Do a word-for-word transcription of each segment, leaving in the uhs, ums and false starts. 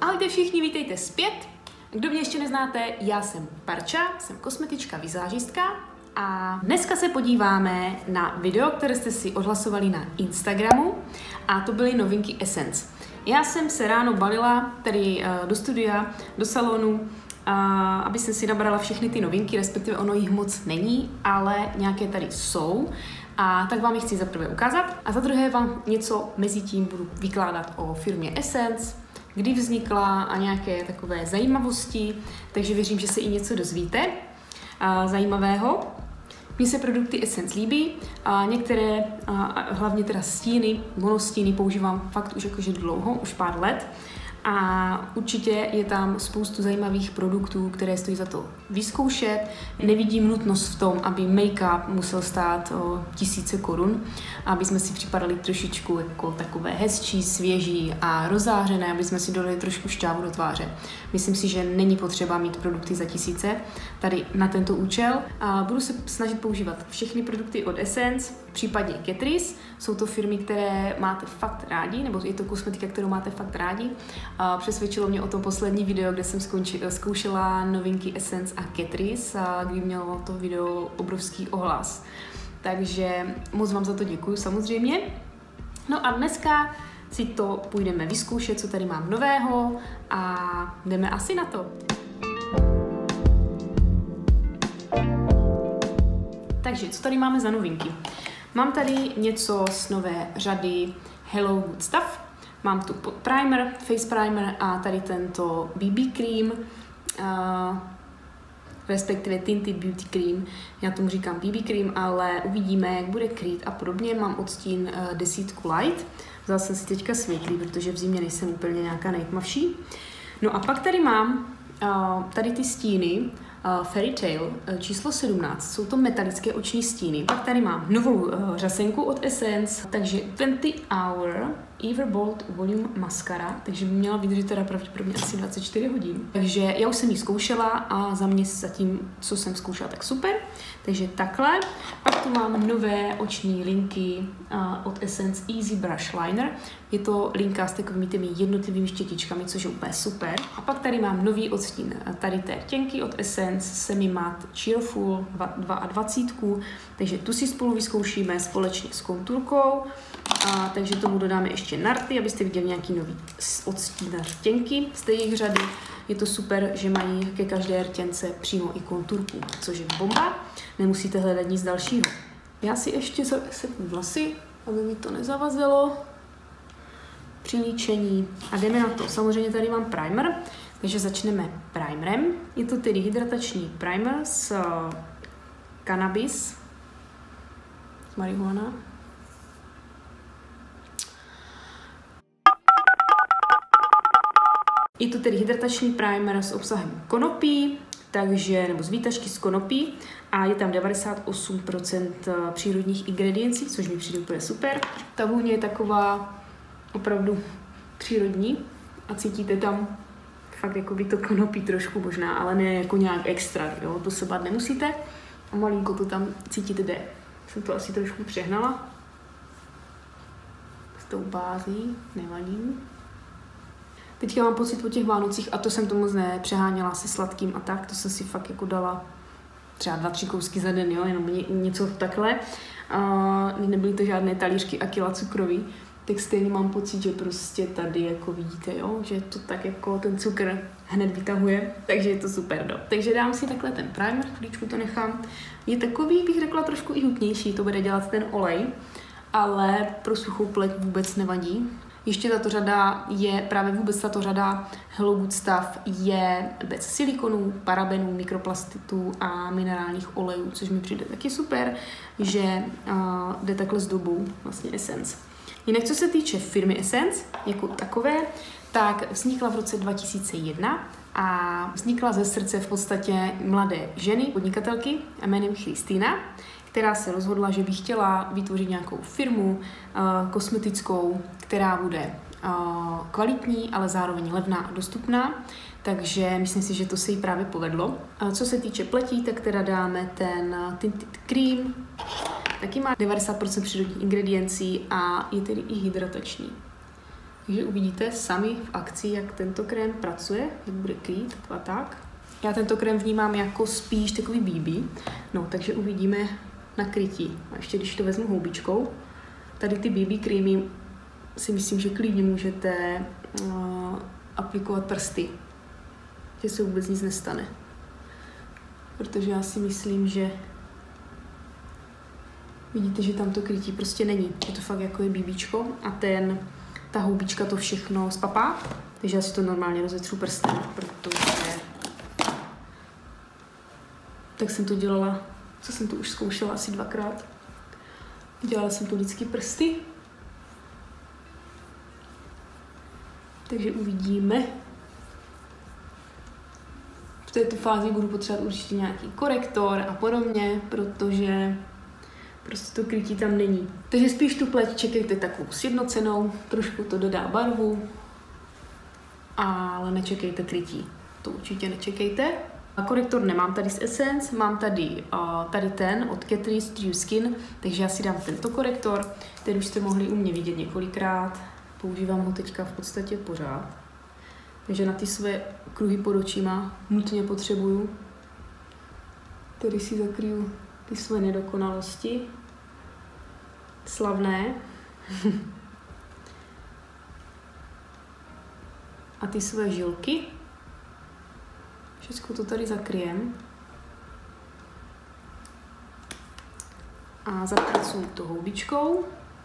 Ahojte všichni, vítejte zpět. Kdo mě ještě neznáte, já jsem Parča, jsem kosmetička, vizážistka a dneska se podíváme na video, které jste si odhlasovali na Instagramu a to byly novinky Essence. Já jsem se ráno balila tady do studia, do salonu, aby jsem si nabrala všechny ty novinky, respektive ono jich moc není, ale nějaké tady jsou. A tak vám je chci za prvé ukázat a za druhé vám něco mezi tím budu vykládat o firmě Essence, kdy vznikla a nějaké takové zajímavosti, takže věřím, že se i něco dozvíte a, zajímavého. Mně se produkty Essence líbí, a některé, a hlavně teda stíny, monostíny používám fakt už jakože dlouho, už pár let. A určitě je tam spoustu zajímavých produktů, které stojí za to vyzkoušet. Nevidím nutnost v tom, aby make-up musel stát o tisíce korun, aby jsme si připadali trošičku jako takové hezčí, svěží a rozářené, aby jsme si dodali trošku šťávu do tváře. Myslím si, že není potřeba mít produkty za tisíce tady na tento účel. A budu se snažit používat všechny produkty od Essence, případně Catrice. Jsou to firmy, které máte fakt rádi, nebo je to kosmetika, kterou máte fakt rádi. A přesvědčilo mě o tom poslední video, kde jsem zkoušela novinky Essence a Catrice, a kdy mělo to video obrovský ohlas. Takže moc vám za to děkuju samozřejmě. No a dneska si to půjdeme vyzkoušet, co tady mám nového a jdeme asi na to. Takže co tady máme za novinky? Mám tady něco z nové řady Hello Good Stuff. Mám tu primer, face primer a tady tento B B cream, uh, respektive Tinted Beauty Cream. Já tomu říkám B B cream, ale uvidíme, jak bude krýt a podobně. Mám odstín uh, desítku light. Vzala jsem si teďka světlý, protože v zimě nejsem úplně nějaká nejtmavší. No a pak tady mám uh, tady ty stíny, Uh, Fairy Tale uh, číslo sedmnáct, jsou to metalické oční stíny. Pak tady mám novou uh, řasenku od Essence, takže dvacet hour Everbold Volume Mascara, takže by měla vydržet teda pravděpodobně asi dvacet čtyři hodin. Takže já už jsem ji zkoušela a za mě zatím, co jsem zkoušela, tak super. Takže takhle. Pak tu mám nové oční linky uh, od Essence Easy Brush Liner. Je to linka s takovými těmi jednotlivými štětičkami, což je úplně super. A pak tady mám nový odstín tady té rtěnky od Essence Semi Matte Cheerful dvacet dva, takže tu si spolu vyzkoušíme společně s konturkou. A, takže tomu dodáme ještě narty, abyste viděli nějaký nový odstín rtěnky z té jejich řady. Je to super, že mají ke každé rtěnce přímo i konturku, což je bomba. Nemusíte hledat nic dalšího. Já si ještě seknu vlasy, aby mi to nezavazilo při líčení. A jdeme na to. Samozřejmě tady mám primer, takže začneme primerem. Je to tedy hydratační primer s uh, cannabis, s marihuana. Je to tedy hydratační primer s obsahem konopí, takže, nebo z výtažky z konopí a je tam devadesát osm procent přírodních ingrediencí, což mi přijde úplně super. Ta vůně je taková opravdu přírodní a cítíte tam fakt jako by to konopí trošku možná, ale ne jako nějak extra, jo? To se bát nemusíte a malinko to tam cítíte jde. Jsem to asi trošku přehnala s tou bází, nevadí. Teďka mám pocit po těch Vánocích, a to jsem to moc nepřeháněla se sladkým a tak, to jsem si fakt jako dala třeba dva, tři kousky za den, jo, jenom něco takhle. Uh, nebyly to žádné talířky a kila cukroví, tak stejně mám pocit, že prostě tady jako vidíte, jo, že to tak jako ten cukr hned vytahuje, takže je to super, no. Takže dám si takhle ten primer, chvíličku to nechám. Je takový, bych řekla, trošku i hutnější, to bude dělat ten olej, ale pro suchou pleť vůbec nevadí. Ještě tato řada je, právě vůbec tato řada Hello Good Stuff je bez silikonů, parabenů, mikroplastitů a minerálních olejů, což mi přijde taky super, že uh, jde takhle s dobou vlastně Essence. Jinak co se týče firmy Essence jako takové, tak vznikla v roce dva tisíce jedna a vznikla ze srdce v podstatě mladé ženy, podnikatelky jménem Christina, která se rozhodla, že by chtěla vytvořit nějakou firmu uh, kosmetickou, která bude uh, kvalitní, ale zároveň levná a dostupná. Takže myslím si, že to se jí právě povedlo. Uh, co se týče pletí, tak teda dáme ten uh, Tinted Cream. Taky má devadesát procent přírodních ingrediencí a je tedy i hydratační. Takže uvidíte sami v akci, jak tento krém pracuje, jak bude krýt a tak. Já tento krém vnímám jako spíš takový bé bé, no takže uvidíme na krytí. A ještě když to vezmu houbičkou, tady ty bé bé krémy si myslím, že klidně můžete uh, aplikovat prsty, že se vůbec nic nestane. Protože já si myslím, že vidíte, že tam to krytí prostě není, že to fakt jako je BBčko a ten, ta houbička to všechno spapá, takže já si to normálně rozetřu prstem, protože tak jsem to dělala, co jsem to už zkoušela asi dvakrát. Dělala jsem to vždycky prsty. Takže uvidíme. V této fázi budu potřebovat určitě nějaký korektor a podobně, protože prostě to krytí tam není. Takže spíš tu pleť čekejte takovou sjednocenou, trošku to dodá barvu, ale nečekejte krytí. To určitě nečekejte. A korektor nemám tady z Essence, mám tady, uh, tady ten od Catrice True Skin, takže já si dám tento korektor, který už jste mohli u mě vidět několikrát. Používám ho teďka v podstatě pořád. Takže na ty své kruhy pod očima nutně potřebuju. Tady si zakryju ty své nedokonalosti. Slavné. A ty své žilky. Všechno to tady zakryjem. A zapracuju to houbičkou.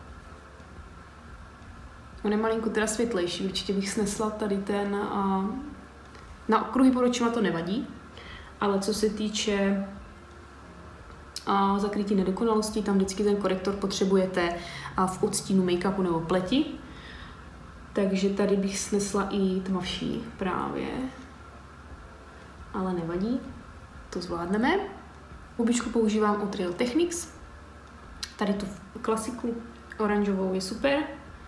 On je malinko teda světlejší, určitě bych snesla tady ten, uh, na okruhy pod očima to nevadí, ale co se týče uh, zakrytí nedokonalostí, tam vždycky ten korektor potřebujete uh, v odstínu make-upu nebo pleti, takže tady bych snesla i tmavší právě, ale nevadí, to zvládneme. Houbičku používám od Real Techniques, tady tu klasiku oranžovou je super.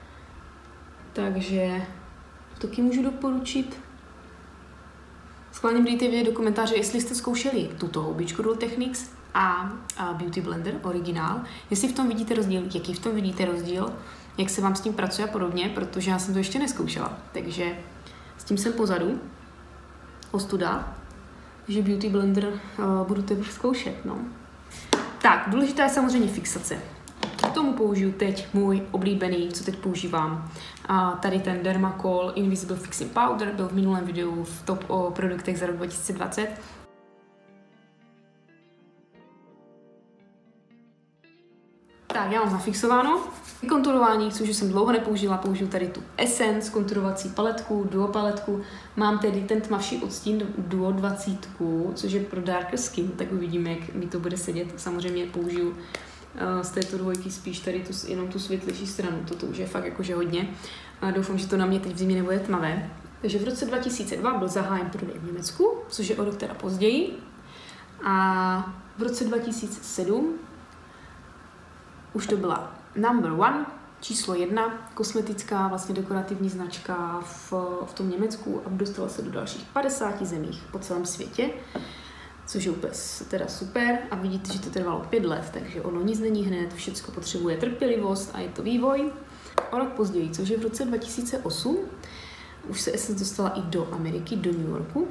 Takže taky můžu doporučit. Schválně dejte vědět do komentáře, jestli jste zkoušeli tuto houbičku Real Techniques a, a Beauty Blender originál. Jestli v tom vidíte rozdíl, jaký v tom vidíte rozdíl, jak se vám s tím pracuje a podobně, protože já jsem to ještě neskoušela. Takže s tím jsem pozadu. Ostuda. Takže Beauty Blender uh, budu teprve zkoušet. No. Tak, důležitá je samozřejmě fixace. K tomu použiju teď můj oblíbený, co teď používám. A tady ten Dermacol Invisible Fixing Powder byl v minulém videu v top o produktech za rok dva tisíce dvacet. Tak, já mám zafixováno. Konturování, což jsem dlouho nepoužila, použiju tady tu Essence konturovací paletku, Duo paletku. Mám tedy ten tmavší odstín Duo dvacet, což je pro darker skin, tak uvidíme, jak mi to bude sedět. Samozřejmě použiju z této dvojky spíš tady tu, jenom tu světlejší stranu, toto už je fakt jakože hodně. A doufám, že to na mě teď v zimě nebude tmavé. Takže v roce dva tisíce dva byl zahájen prodej v Německu, což je o rok teda později. A v roce dva tisíce sedm už to byla number one, číslo jedna, kosmetická, vlastně dekorativní značka v, v tom Německu a dostala se do dalších padesáti zemích po celém světě. Což je úplně teda super a vidíte, že to trvalo pět let, takže ono nic není hned, všechno potřebuje trpělivost a je to vývoj. O rok později, což je v roce dva tisíce osm, už se Essence dostala i do Ameriky, do New Yorku,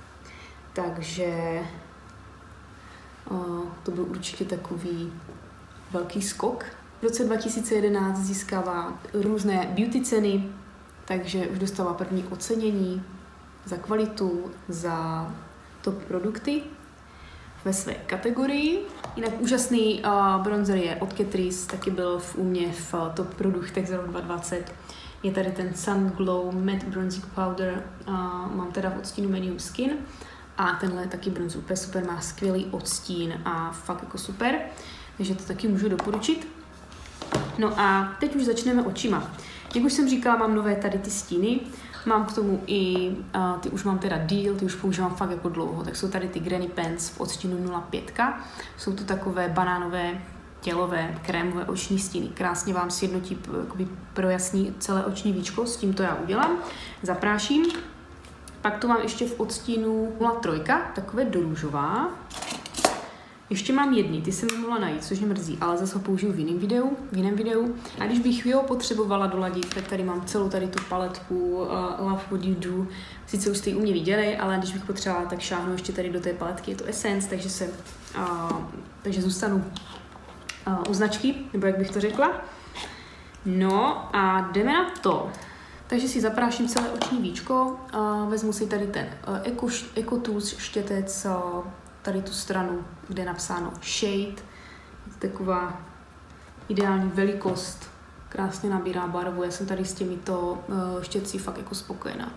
takže o, to byl určitě takový velký skok. V roce dva tisíce jedenáct získává různé beauty ceny, takže už dostává první ocenění za kvalitu, za top produkty ve své kategorii. Jinak úžasný uh, bronzer je od Catrice, taky byl v úmě v uh, top produktech za rok dva tisíce dvacet. Je tady ten Sun Glow Matte Bronzing Powder, uh, mám teda v odstínu Medium Skin a tenhle je taky bronzer úplně super, má skvělý odstín a fakt jako super, takže to taky můžu doporučit. No a teď už začneme očima. Jak už jsem říkala, mám nové tady ty stíny. Mám k tomu i, uh, ty už mám teda deal, ty už používám fakt jako dlouho, tak jsou tady ty Granny Pants v odstínu nula pět. Jsou to takové banánové, tělové, krémové oční stíny. Krásně vám sjednotí, jakoby projasní celé oční víčko, s tím to já udělám. Zapráším. Pak tu mám ještě v odstínu nula tři, takové dorůžová. Ještě mám jedny, ty jsem mohla najít, což mě mrzí, ale zase ho použiju v jiném videu, v jiném videu. A když bych ho potřebovala doladit, tak tady mám celou tady tu paletku uh, Love What You Do. Sice už jste ji u mě viděli, ale když bych potřebovala, tak šáhnu ještě tady do té paletky, je to Essence, takže se, uh, takže zůstanu uh, u značky, nebo jak bych to řekla. No a jdeme na to. Takže si zapráším celé oční víčko, uh, vezmu si tady ten uh, Eco, Eco Tools štětec, uh, tady tu stranu, kde je napsáno Shade. Je to taková ideální velikost, krásně nabírá barvu. Já jsem tady s těmito uh, štětci fakt jako spokojená.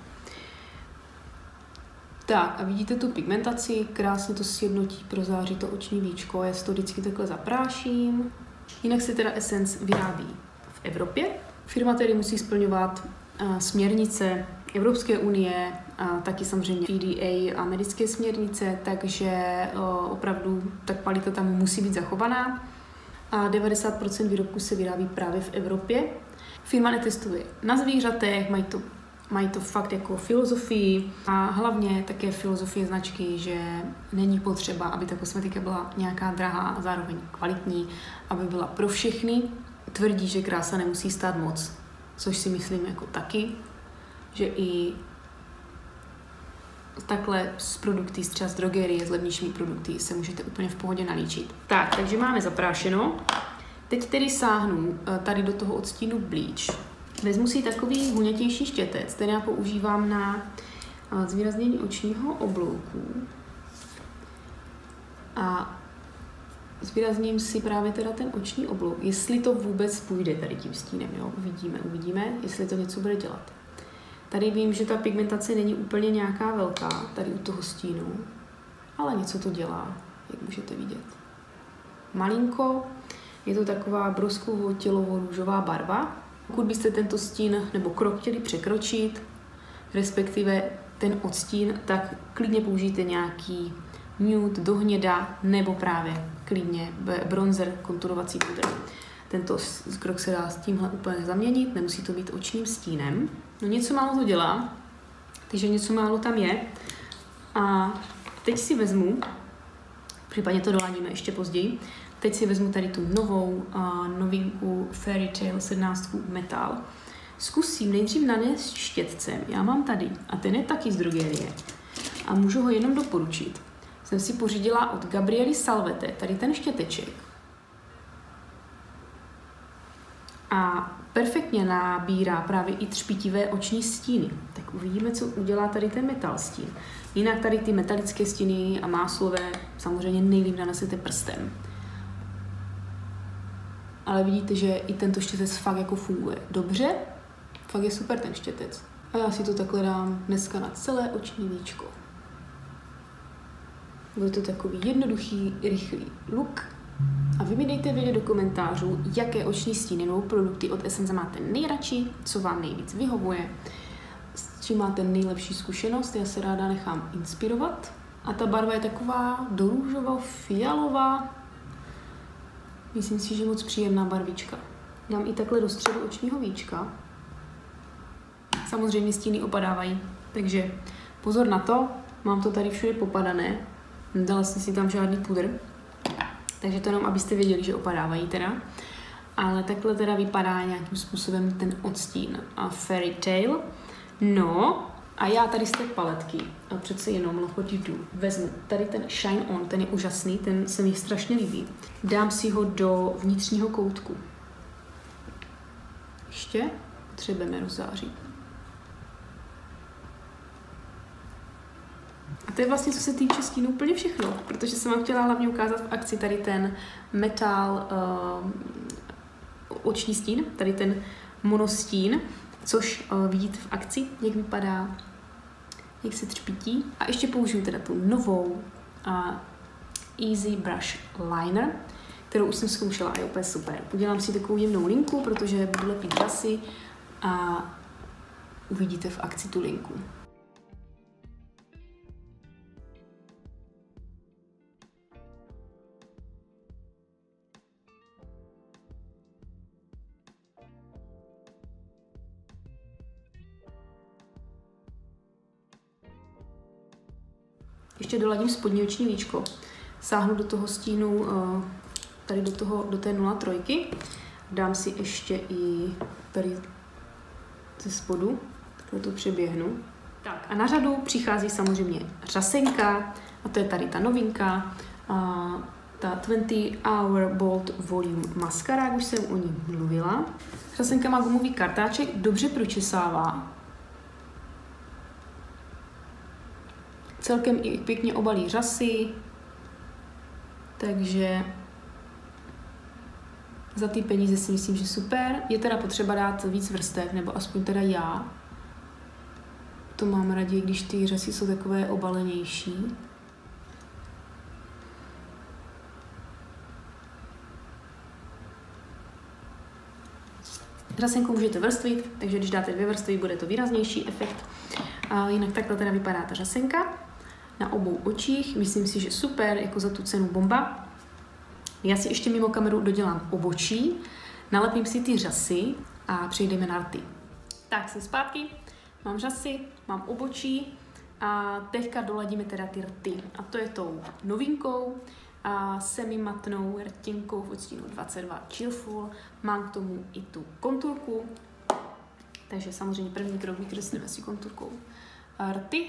Tak a vidíte tu pigmentaci, krásně to sjednotí, prozáří to oční víčko, já si to vždycky takhle zapráším. Jinak se teda Essence vyrábí v Evropě. Firma tedy musí splňovat uh, směrnice Evropské unie, a taky samozřejmě F D A americké směrnice, takže uh, opravdu ta kvalita tam musí být zachovaná. A devadesát procent výrobků se vyrábí právě v Evropě. Firma netestuje na zvířatech, mají to, mají to fakt jako filozofii a hlavně také filozofie značky, že není potřeba, aby ta kosmetika byla nějaká drahá a zároveň kvalitní, aby byla pro všechny. Tvrdí, že krása nemusí stát moc, což si myslím jako taky, že i takhle z produkty, třeba z drogerie, s levnějšími produkty se můžete úplně v pohodě nalíčit. Tak, takže máme zaprášeno. Teď tedy sáhnu tady do toho odstínu Bleach. Vezmu si takový hunětější štětec, který já používám na zvýraznění očního oblouku. A zvýrazním si právě teda ten oční oblouk, jestli to vůbec půjde tady tím stínem, jo? Uvidíme, uvidíme, jestli to něco bude dělat. Tady vím, že ta pigmentace není úplně nějaká velká, tady u toho stínu, ale něco to dělá, jak můžete vidět. Malinko, je to taková broskovo-tělovo-růžová barva. Pokud byste tento stín nebo krok chtěli překročit, respektive ten odstín, tak klidně použijte nějaký nude do hněda nebo právě klidně bronzer, konturovací pudr. Tento krok se dá s tímhle úplně zaměnit, nemusí to být očním stínem. No něco málo to dělá, takže něco málo tam je. A teď si vezmu, případně to doladíme ještě později, teď si vezmu tady tu novou uh, novinku Fairy Tale sedmnáct Metal. Zkusím nejdřív nanést štětcem, já mám tady, a ten je taky z drogerie. A můžu ho jenom doporučit. Jsem si pořídila od Gabriely Salvete tady ten štěteček. A perfektně nabírá právě i třpitivé oční stíny. Tak uvidíme, co udělá tady ten metal stín. Jinak tady ty metalické stíny a máslové samozřejmě nejlíp nanesete prstem. Ale vidíte, že i tento štětec fakt jako funguje dobře. Fakt je super ten štětec. A já si to takhle dám dneska na celé oční víčko. Bude to takový jednoduchý, rychlý look. A vy mi dejte vědět do komentářů, jaké oční stíny nebo produkty od Essence máte nejradši, co vám nejvíc vyhovuje, s čím máte nejlepší zkušenost. Já se ráda nechám inspirovat. A ta barva je taková dorůžovo-fialová. Myslím si, že moc příjemná barvička. Dám i takhle do středu očního víčka. Samozřejmě stíny opadávají, takže pozor na to. Mám to tady všude popadané. Nedala jsem si tam žádný pudr. Takže to jenom, abyste věděli, že opadávají teda. Ale takhle teda vypadá nějakým způsobem ten odstín a Fairy Tale. No a já tady z té paletky, a přece jenom Love What You Do, vezmu tady ten Shine On, ten je úžasný, ten se mi strašně líbí. Dám si ho do vnitřního koutku. Ještě potřebujeme rozzářit. A to je vlastně, co se týče stínu, úplně všechno, protože jsem vám chtěla hlavně ukázat v akci tady ten metal uh, oční stín, tady ten monostín, což uh, vidíte v akci, jak vypadá, jak se třpítí. A ještě použiju teda tu novou uh, Easy Brush Liner, kterou už jsem zkoušela a je úplně super. Udělám si takovou jemnou linku, protože budu lepit vlasy a uvidíte v akci tu linku. Ještě doladím spodní oční víčko. sáhnu do toho stínu, tady do, toho, do té nula tři. Dám si ještě i tady ze spodu, takhle to přeběhnu. Tak a na řadu přichází samozřejmě řasenka, a to je tady ta novinka, a ta dvacet hour Bold Volume Mascara, jak už jsem o ní mluvila. Řasenka má gumový kartáček, dobře pročesává. Celkem i pěkně obalí řasy, takže za ty peníze si myslím, že super. Je teda potřeba dát víc vrstev, nebo aspoň teda já. To mám raději, když ty řasy jsou takové obalenější. Řasenku můžete vrstvit, takže když dáte dvě vrstvy, bude to výraznější efekt. A jinak takhle teda vypadá ta řasenka na obou očích. Myslím si, že super, jako za tu cenu bomba. Já si ještě mimo kameru dodělám obočí, nalepím si ty řasy a přejdeme na rty. Tak, jsem zpátky, mám řasy, mám obočí a teďka doladíme teda ty rty. A to je tou novinkou a semi-matnou rtěnkou v odstínu dvacet dva Cheerful. Mám k tomu i tu konturku, takže samozřejmě první krok vykreslíme si konturkou rty.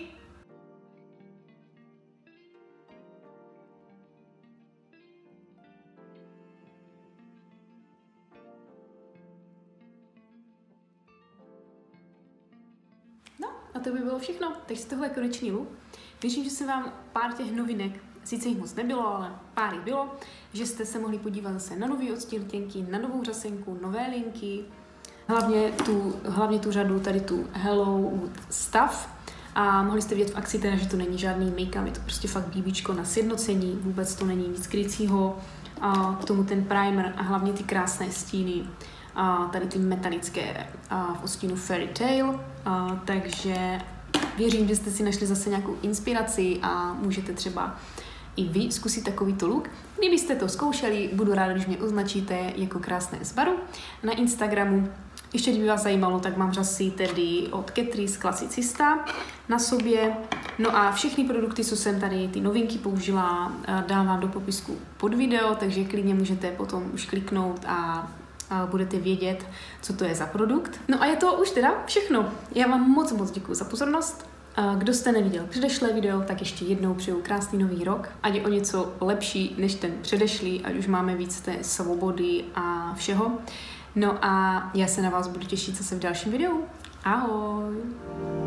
No a to by bylo všechno, takže tohle je konečný look. Věřím, že jsem vám pár těch novinek, sice jich moc nebylo, ale pár jich bylo, že jste se mohli podívat zase na nový odstín rtěnky, na novou řasenku, nové linky, hlavně tu, hlavně tu řadu, tady tu Hello Wood Stuff. A mohli jste vidět v akci teda, že to není žádný make-up, je to prostě fakt bíbíčko na sjednocení, vůbec to není nic krycího. A k tomu ten primer a hlavně ty krásné stíny, a tady ty metalické a v odstínu Fairy Tale. A takže věřím, že jste si našli zase nějakou inspiraci a můžete třeba i vy zkusit takovýto look. Kdybyste to zkoušeli, budu ráda, když mě označíte jako krásné zbaru na Instagramu. Ještě kdyby vás zajímalo, tak mám řasy tedy od Catrice Klasicista na sobě. No a všechny produkty, co jsem tady, ty novinky použila, dám vám do popisku pod video, takže klidně můžete potom už kliknout a a budete vědět, co to je za produkt. No a je to už teda všechno. Já vám moc moc děkuji za pozornost. Kdo jste neviděl předešlé video, tak ještě jednou přeju krásný nový rok. Ať je o něco lepší než ten předešlý, ať už máme víc té svobody a všeho. No a já se na vás budu těšit zase v dalším videu. Ahoj!